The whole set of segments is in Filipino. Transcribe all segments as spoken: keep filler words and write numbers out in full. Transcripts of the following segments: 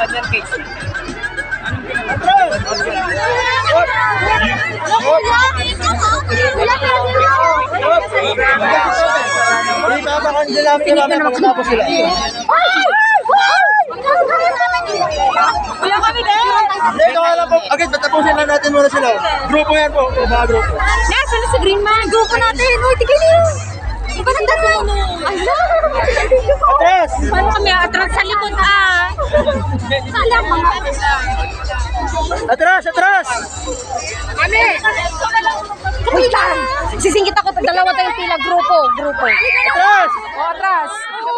Father cake. Wala kami din! Ito nga lang po. Agad, tatapusin lang natin muna sila. Grupo yan po. Mga grupo. Yes, wala si Green Man. Grupo natin. Uy, tigil yun. Iba nang dasuno. Atras! Paano kami atras sa likod ah? Salam mga. Atras! Atras! Kami! Wait lang! Sisingkit ako. Dalawa tayong pila. Grupo. Grupo. Atras! O, atras.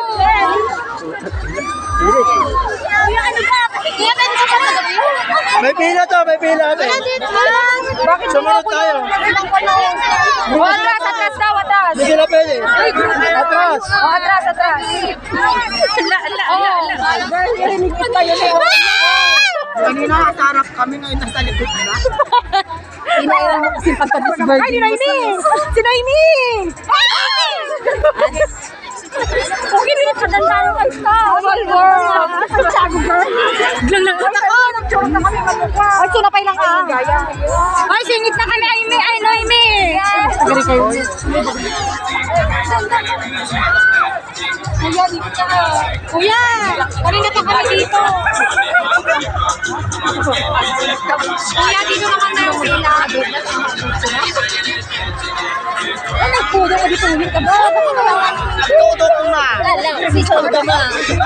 Kuya, ano ba? Kuya, ano ba sa gabi? May pila to, may pila to. Bakit Sumunod tayo. O, atras, atras daw, atras. Hindi sila pwede. Atras! O, atras, atras. Ala, ala, ala, ala. Narinig ko tayo na yun. Kanina nasa harap kami, ngayon nasa likod na. Inairang mo kasi pagkabis birthday. Ay, si Naimi! Si Naimi! Okay na yung kadandaan kay Star. Oh, girl. Sago, girl. Lang lang. Ako, nag-chorot na kami kamukha. Ay, sunapay lang ah. Ay, singit na kami, Aimi. Ay, Naimi. Agari kayo. Kuya, dito ka. Kuya, kanina pa kami dito. Kuya, dito naman tayo sila. Ay, nagpudo ka dito. Ulit ka ba? Todo ko na. Lala, si Soda ma.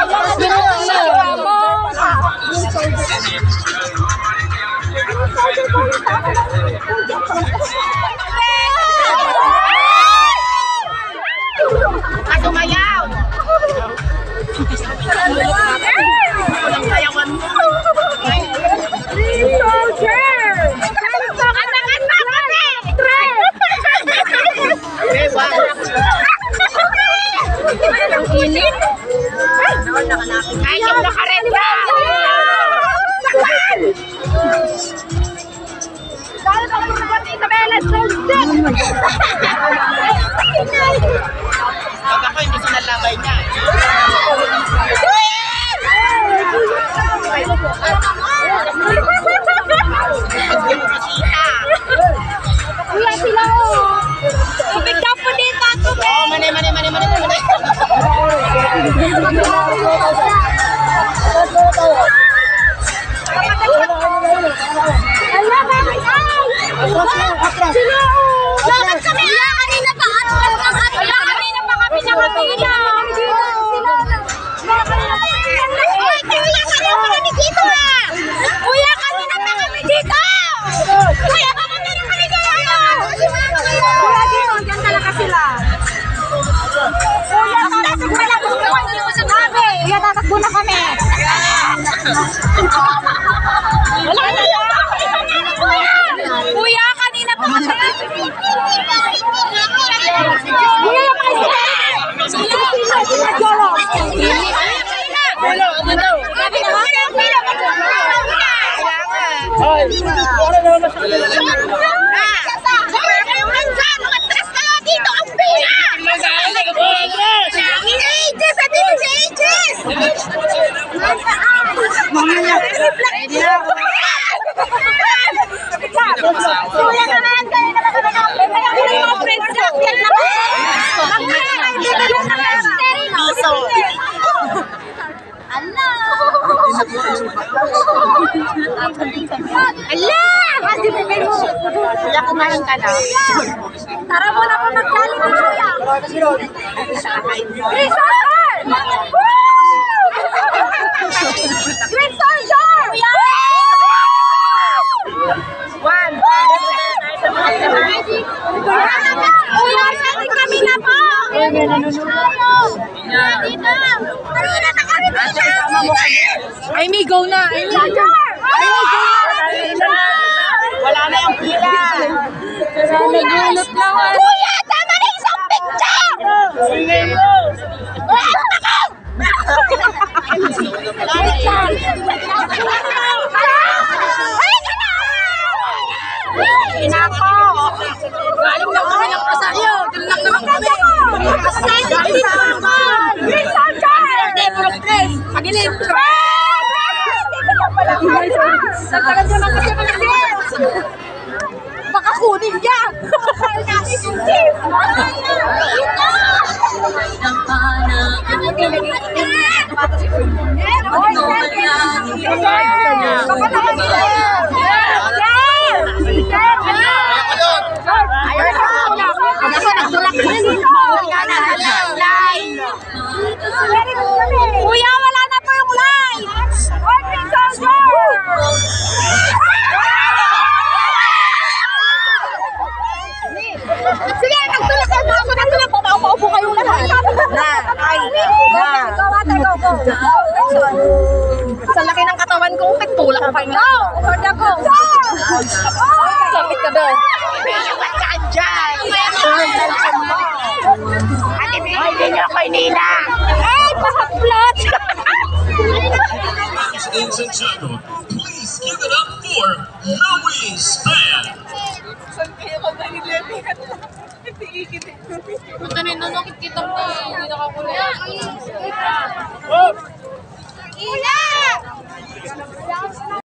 Sumayaw! Walang sayawan mo. Soldier! Kanta-kanta kami! Eh, wag. Ang init? Ay, yung nakarenta! Dahil ako naman Isabela, soldier! Pag ako hindi sinalabay niya. Kuya sila oh! Tubig daw po dito! Tubig! Oh, mani, mani, mani, mani, mani. Ala, bakit ay? Sila oh! Bakit kami? Wala kanina pa! Wala kanina pa kami nakapila! Wala kanina pa kami Uy, kuya! Kanina pa kami dito ah! Kuya, kanina pa kami dito! Kuya, bakit meron kami dito? Kuya, dito! Diyan talaga sila! Kuya, tatakbo na lang! Hindi ko sinabi! Kuya, tatakbo na kami! Wala na lang! Kuya, kanina pa kami! Kuya, yung sila! Sila, sila, Jolo! Hello, ano daw? Ay, para naman na sa Allah! Kaya kumain ka na. Tara muna po mag-Jollibee, kuya! Green Soldier! Green Soldier! One. Kuya, sabi kami na po! Dito! Kanina na kami dito! Ay, may go na! Ay, may go na! Wala na yung pila. Nagulot naman! Kuya, tama na isang picture! Sige mo. Inako! Galing lang kami ng Rosario! Galing lang naman kami! Galing lang naman! Green Soldier! Pag-ilim! Nagtagal mo lang kasi mag-sit. Baka kunin niya. Kuya, wala na po yung line! Open soldier! Sige, nagtulak ka na ako, nagtulak po, maupo kayong lahat. Na, ay, na. Go, ate, go, go. Sa laki ng katawan ko, nagtulak pa nga. Go! Soldier, go! Sapit ka doon. Iwan ka dyan. Ate, hindi niyo ako inila. Ay, pakaplat! Ladies and gentlemen, please give it up for Louis Span. Ila!